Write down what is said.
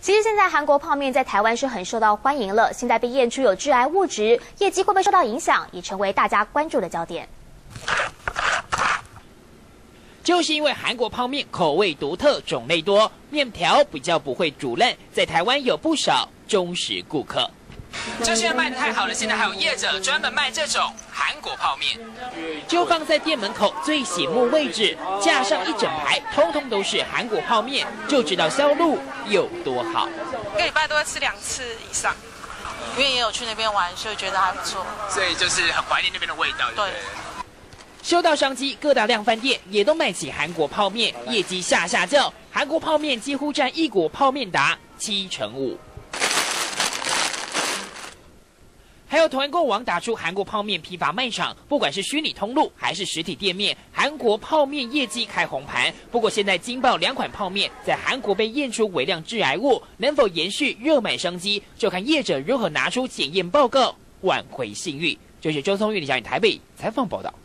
其实现在韩国泡面在台湾是很受到欢迎了，现在被验出有致癌物质，业绩会不会受到影响，也成为大家关注的焦点。 就是因为韩国泡面口味独特、种类多，面条比较不会煮烂，在台湾有不少忠实顾客。 这现在卖得太好了，现在还有业者专门卖这种韩国泡面， 就放在店门口最醒目位置，架上一整排，通通都是韩国泡面，就知道销路有多好。 一个礼拜都会吃2次以上，因为也有去那边玩，所以觉得还不错。 所以就是很怀念那边的味道。对。 嗅到商机，各大量饭店也都卖起韩国泡面，业绩下叫，韩国泡面几乎占一国泡面达5%。还有团购网打出韩国泡面批发卖场，不管是虚拟通路还是实体店面，韩国泡面业绩开红盘。不过现在惊爆2款泡面在韩国被验出微量致癌物，能否延续热卖商机，就看业者如何拿出检验报告挽回信誉。就是周松玉的小影台北采访报道。